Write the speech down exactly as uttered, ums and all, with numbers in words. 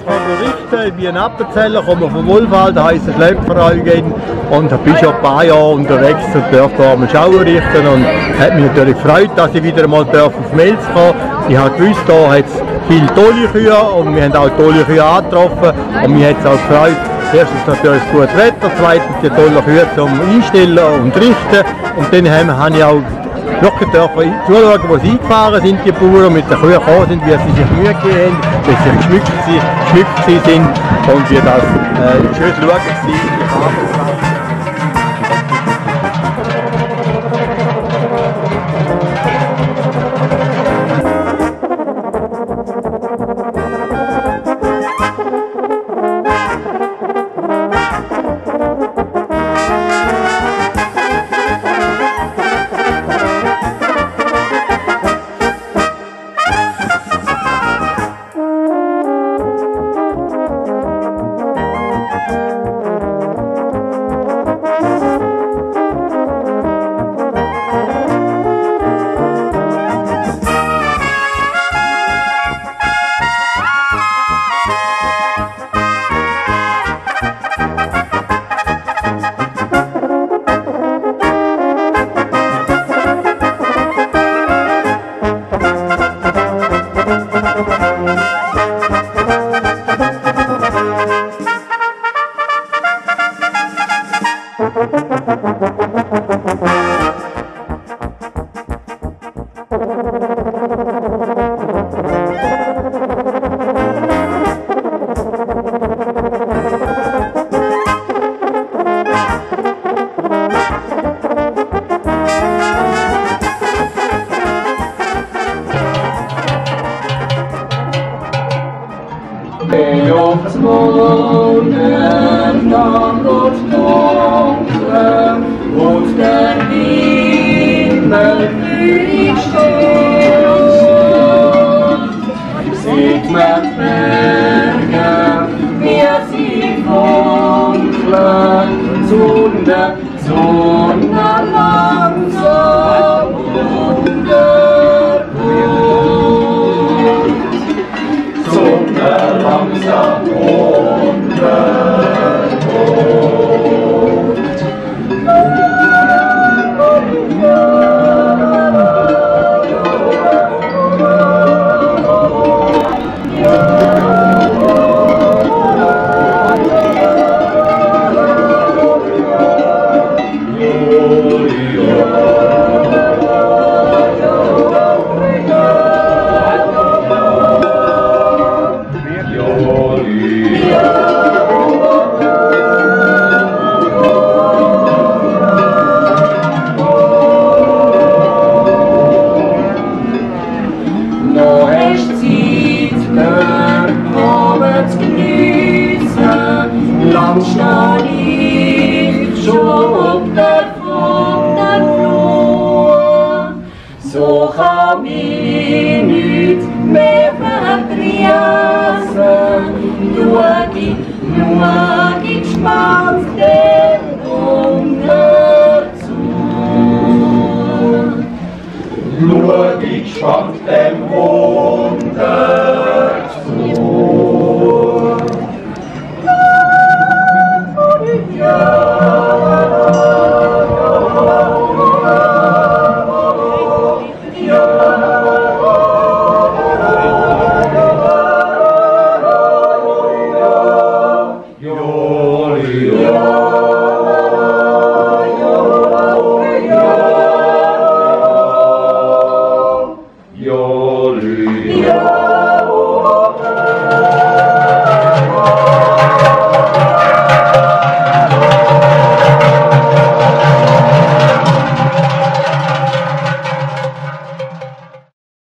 berichten, wie ein Appenzeller, komme vom Wolfwald, da heisst es Schleppverein und ich bin schon ein paar Jahre unterwegs und darf da am Schau richten und hat mich natürlich gefreut, dass ich wieder einmal auf Melz kommen. Ich habe gewusst, da hat es viele tolle Kühe und wir haben auch tolle Kühe angetroffen und mich hat es auch gefreut. Erstens natürlich das gute Wetter, zweitens die tolle Kühe zum Einstellen und Richten und dann haben, habe ich auch wirklich dürfen zuschauen, wo sie eingefahren sind, die Bauern, mit den Kühen gekommen sind, wie sie sich Mühe gegeben haben, wie sie geschmückt, geschmückt sind und wie das äh, schön zu schauen war. Auf Monden lang und dunkel und der Himmel blüht steht. Sieht man Berge, wie sie funkeln, Sonne, Sonne langsam untergeht. Sonne langsam untergeht. Lang stand ich schon auf der Flur, so kann mich nicht mehr verdrießen. Schau ich, schau ich gespannt dem Wunder zu. Schau ich gespannt dem Wunder zu. Yo,